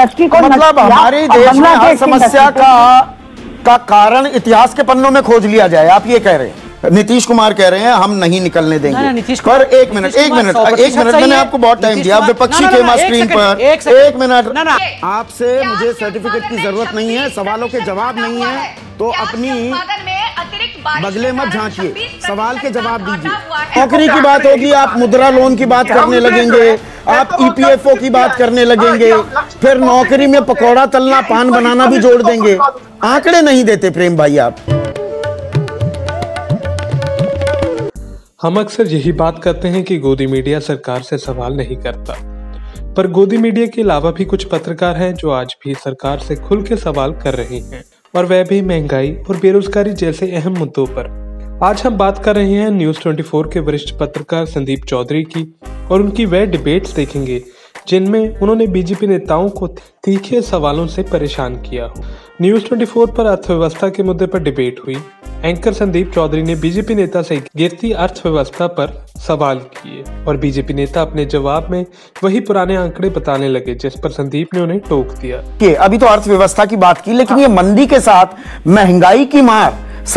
Industry को मतलब हमारे देश में हर समस्या का कारण इतिहास के पन्नों में खोज लिया जाए, आप ये कह रहे हैं। नीतीश कुमार कह रहे हैं हम नहीं निकलने देंगे। पर एक मिनट मैंने आपको बहुत टाइम दिया। विपक्षी के स्क्रीन पर एक मिनट, आपसे मुझे सर्टिफिकेट की जरूरत नहीं है, सवालों के जवाब नहीं है, तो अपनी बगले मत झांकिए, सवाल के जवाब दीजिए। नौकरी की बात होगी, आप मुद्रा लोन की बात करने लगेंगे, आप ईपीएफओ की बात करने लगेंगे, फिर नौकरी में पकौड़ा तलना, पान बनाना भी जोड़ देंगे। आंकड़े नहीं देते प्रेम भाई आप। हम अक्सर यही बात करते हैं कि गोदी मीडिया सरकार से सवाल नहीं करता, पर गोदी मीडिया के अलावा भी कुछ पत्रकार हैं जो आज भी सरकार से खुल के सवाल कर रहे हैं, और वह भी महंगाई और बेरोजगारी जैसे अहम मुद्दों पर। आज हम बात कर रहे हैं न्यूज़ 24 के वरिष्ठ पत्रकार संदीप चौधरी की, और उनकी वह डिबेट्स देखेंगे जिनमें उन्होंने बीजेपी नेताओं को तीखे सवालों से परेशान किया हो। न्यूज़ 24 पर अर्थव्यवस्था के मुद्दे पर डिबेट हुई। एंकर संदीप चौधरी ने बीजेपी नेता से गिरती अर्थव्यवस्था पर सवाल किए, और बीजेपी नेता अपने जवाब में वही पुराने आंकड़े बताने लगे, जिस पर संदीप ने उन्हें टोक दिया। अभी तो अर्थव्यवस्था की बात की, लेकिन ये मंदी के साथ महंगाई की मार,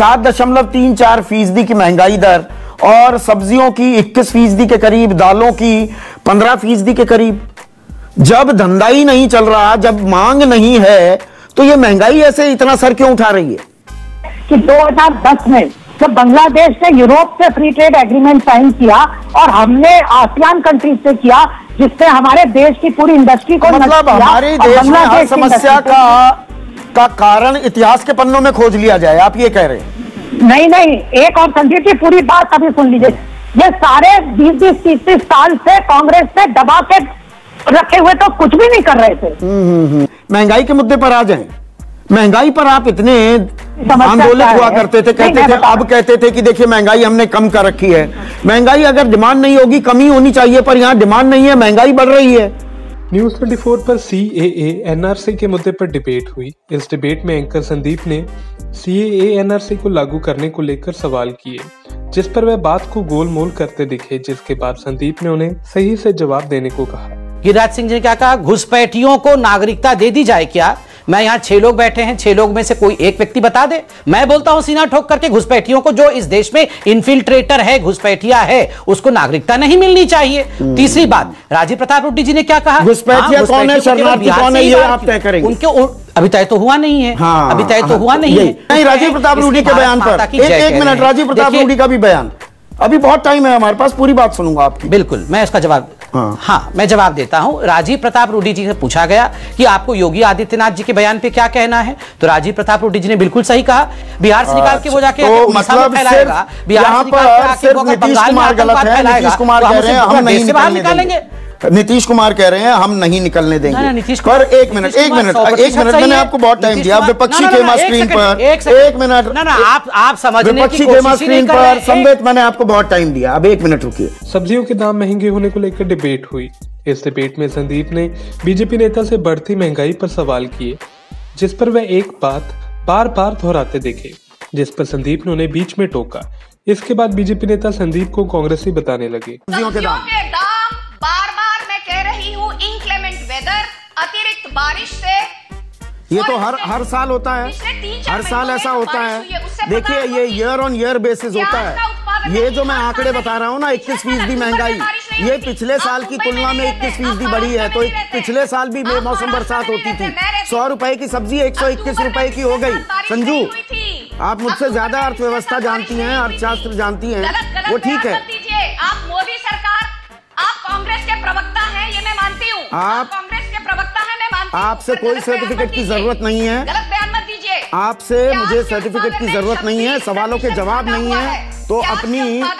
7.34% की महंगाई दर, और सब्जियों की 21% के करीब, दालों की 15% के करीब। जब धंधा ही नहीं चल रहा, जब मांग नहीं है, तो ये महंगाई ऐसे इतना सर क्यों उठा रही है? कि 2010 में जब बांग्लादेश ने यूरोप से फ्री ट्रेड एग्रीमेंट साइन किया और हमने आसियान कंट्रीज से किया, जिससे हमारे देश की पूरी इंडस्ट्री को मतलब हमारे देश में हर समस्या का कारण इतिहास के पन्नों में खोज लिया जाए, आप ये कह रहे हैं? नहीं, एक और संदीप की पूरी बात अभी सुन लीजिए। ये सारे 20-30 साल से कांग्रेस ने दबा के रखे हुए तो कुछ भी नहीं कर रहे थे। महंगाई के मुद्दे पर आ जाएं। महंगाई पर आप इतने आंदोलित हुआ करते थे, कहते थे, अब कहते थे कि देखिए महंगाई हमने कम कर रखी है। महंगाई अगर डिमांड नहीं होगी, कमी होनी चाहिए, पर यहाँ डिमांड नहीं है, महंगाई बढ़ रही है। न्यूज़ 24 पर CAA NRC के मुद्दे पर डिबेट हुई। इस डिबेट में एंकर संदीप ने CAA NRC को लागू करने को लेकर सवाल किए, जिस पर वह बात को गोलमोल करते दिखे, जिसके बाद संदीप ने उन्हें सही से जवाब देने को कहा। गिरिराज सिंह जी ने क्या कहा, घुसपैठियों को नागरिकता दे दी जाए क्या? मैं यहाँ 6 लोग बैठे हैं, 6 लोग में से कोई एक व्यक्ति बता दे। मैं बोलता हूं सीना ठोक करके, घुसपैठियों को, जो इस देश में इन्फिल्ट्रेटर है, घुसपैठिया है, उसको नागरिकता नहीं मिलनी चाहिए। तीसरी बात, राजीव प्रताप रूडी जी ने क्या कहा, घुसपैठिया कौन है, शरणार्थी कौन है, ये आप तय करेंगे। उनके अभी तय तो हुआ नहीं है। अभी तय तो हुआ नहीं है। नहीं, राजीव प्रताप रूडी के बयान पर एक मिनट, राजीव प्रताप रूडी का भी बयान, अभी बहुत टाइम है हमारे पास, पूरी बात सुनूंगा आपकी। बिल्कुल, मैं इसका जवाब मैं जवाब देता हूं। राजीव प्रताप रूडी जी से पूछा गया कि आपको योगी आदित्यनाथ जी के बयान पे क्या कहना है, तो राजीव प्रताप रूडी जी ने बिल्कुल सही कहा। बिहार से निकाल के वो जाके उड़ीसा में फैलाएगा, बिहार से निकाल के वो बंगाल में आतंकवाद फैलाएगा, नीतीश कुमार कह रहे हैं हम नहीं बाहर निकालेंगे। नीतीश कुमार कह रहे हैं हम नहीं निकलने देंगे। पर एक मिनट मैंने आपको बहुत टाइम दिया। विपक्षी के स्क्रीन पर एक मिनट, आप समझने विपक्षी के स्क्रीन पर संबित, मैंने आपको बहुत टाइम दिया, अब 1 मिनट रुकिए। सब्जियों के दाम महंगे होने को लेकर डिबेट हुई। इस डिबेट में संदीप ने बीजेपी नेता से बढ़ती महंगाई पर सवाल किए, जिस पर वह एक बात बार बार दोहराते दिखे, जिस पर संदीप ने उन्हें बीच में टोका। इसके बाद बीजेपी नेता संदीप को कांग्रेसी बताने लगे। सब्जियों के दाम बार-बार मैं कह रही हूँ, इंक्लेमेंट वेदर, अतिरिक्त बारिश से, ये तो हर साल होता है, हर साल ऐसा होता है। देखिए ये ईयर ऑन ईयर बेसिस होता है। ये जो मैं आंकड़े बता रहा हूँ ना, 21% महंगाई, ये पिछले साल की तुलना में 21% बढ़ी है। तो पिछले साल भी मौसम बरसात होती थी, 100 रुपए की सब्जी 121 रुपए की हो गई। संजू, आप मुझसे ज्यादा अर्थव्यवस्था जानती हैं, अर्थशास्त्र जानती हैं, वो ठीक है। आप मोदी सरकार, आप कांग्रेस के प्रवक्ता हैं, ये मैं मानती हूँ। आप कांग्रेस के प्रवक्ता हैं, मैं मानती हूँ। आपसे कोई सर्टिफिकेट की जरूरत नहीं है, गलत बयान मत दीजिए। आपसे मुझे सर्टिफिकेट की जरूरत नहीं है, सवालों के जवाब नहीं है, तो अपनी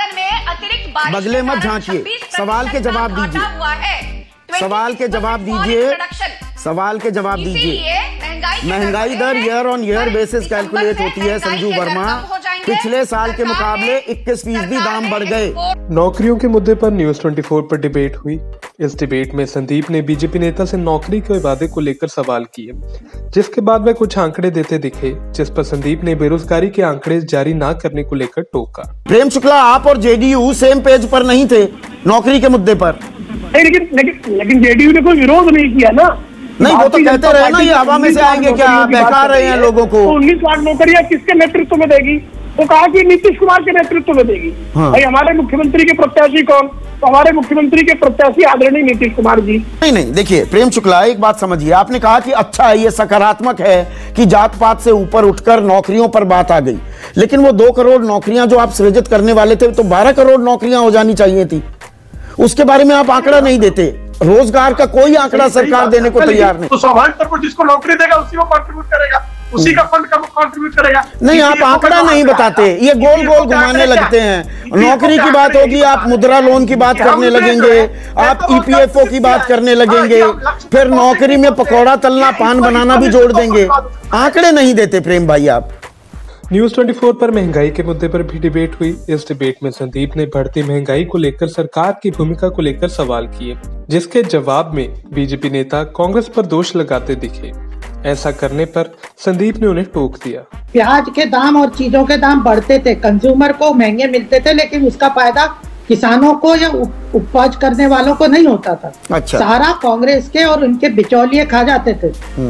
बगले मत झांकिए, सवाल के जवाब दीजिए, सवाल के जवाब दीजिए, सवाल के जवाब दीजिए। महंगाई दर year on year basis calculate होती है संजू वर्मा, पिछले साल के मुकाबले 21% दाम बढ़ गए। नौकरियों के मुद्दे पर न्यूज़ 24 पर डिबेट हुई। इस डिबेट में संदीप ने बीजेपी नेता से नौकरी के वादे को लेकर सवाल किए, जिसके बाद वह कुछ आंकड़े देते दिखे, जिस पर संदीप ने बेरोजगारी के आंकड़े जारी न करने को लेकर टोका। प्रेम शुक्ला, आप और जेडीयू सेम पेज पर नहीं थे नौकरी के मुद्दे पर। लेकिन जेडीयू ने कोई विरोध नहीं किया ना। नहीं, वो तो कहते रहे ना, ये हवा में से आएंगे क्या, बहका रहे हैं लोगों को। 19 लाख नौकरियां किसके नेतृत्व में देगी? वो कहा कि नीतीश कुमार के नेतृत्व में देगी। भाई हमारे मुख्यमंत्री के प्रत्याशी कौन? तो हमारे मुख्यमंत्री के प्रत्याशी आदरणीय नीतीश कुमार जी। नहीं, देखिए प्रेम शुक्ला, एक बात समझिए, आपने कहा कि अच्छा है, ये सकारात्मक है कि जात पात से ऊपर उठकर नौकरियों पर बात आ गई, लेकिन वो 2 करोड़ नौकरियां जो आप सृजित करने वाले थे, तो 12 करोड़ नौकरियां हो जानी चाहिए थी। उसके बारे में आप आंकड़ा नहीं देते। रोजगार का कोई आंकड़ा सरकार देने को तैयार नहीं। तो स्वाभाविक तौर पर जिसको नौकरी देगा उसी को कंट्रीब्यूट करेगा, उसी का फंड कंट्रीब्यूट करेगा। नहीं, आप आंकड़ा नहीं बताते, ये गोल गोल घुमाने लगते हैं। नौकरी की बात होगी, आप मुद्रा लोन की बात करने लगेंगे, आप ईपीएफओ की बात करने लगेंगे, फिर नौकरी में पकौड़ा तलना, पान बनाना भी जोड़ देंगे। आंकड़े नहीं देते प्रेम भाई आप। न्यूज 24 पर महंगाई के मुद्दे पर भी डिबेट हुई। इस डिबेट में संदीप ने बढ़ती महंगाई को लेकर सरकार की भूमिका को लेकर सवाल किए, जिसके जवाब में बीजेपी नेता कांग्रेस पर दोष लगाते दिखे। ऐसा करने पर संदीप ने उन्हें टोक दिया। प्याज के दाम और चीजों के दाम बढ़ते थे, कंज्यूमर को महंगे मिलते थे, लेकिन उसका फायदा किसानों को या उपज करने वालों को नहीं होता था। अच्छा। सारा कांग्रेस के और उनके बिचौलिए खा जाते थे।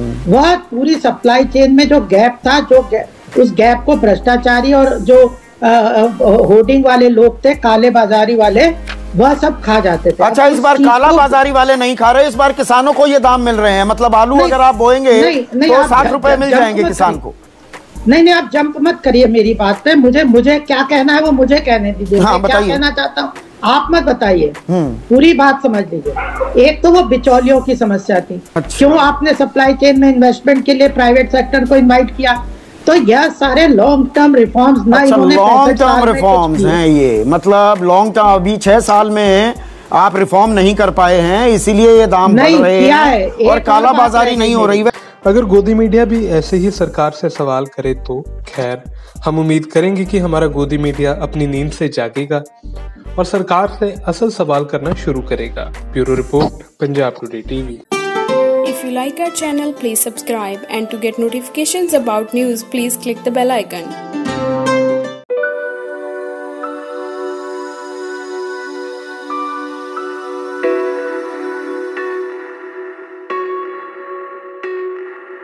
वह पूरी सप्लाई चेन में जो गैप था, उस गैप को भ्रष्टाचारी और जो होर्डिंग वाले लोग थे, काले बाजारी वाले, वह सब खा जाते थे। अच्छा, इस बार काला बाजारी वाले नहीं खा रहे, इस बार किसानों को ये दाम मिल रहे हैं। मतलब आलू अगर आप बोएंगे तो 60 रुपए मिल जाएंगे किसान को। नहीं, आप जंप मत करिए मेरी बात पे। मुझे क्या कहना है वो मुझे कहने दीजिए। हाँ, क्या कहना चाहता हूँ आप मत बताइए, पूरी बात समझ लीजिए। एक तो वो बिचौलियों की समस्या थी। अच्छा। क्यों आपने सप्लाई चेन में इन्वेस्टमेंट के लिए प्राइवेट सेक्टर को इन्वाइट किया? तो यह सारे लॉन्ग टर्म रिफॉर्म्स ना, इन्होंने लॉन्ग टर्म रिफॉर्म्स हैं ये, मतलब लॉन्ग टर्म, अभी 6 साल में आप रिफॉर्म नहीं कर पाए हैं, इसीलिए ये दाम बढ़ रहे हैं और काला बाजारी नहीं हो रही है। अगर गोदी मीडिया भी ऐसे ही सरकार से सवाल करे तो खैर, हम उम्मीद करेंगे कि हमारा गोदी मीडिया अपनी नींद से जागेगा और सरकार से असल सवाल करना शुरू करेगा। Bureau report, Punjab today TV. If you like our channel, please subscribe, and to get notifications about news, please click the bell icon.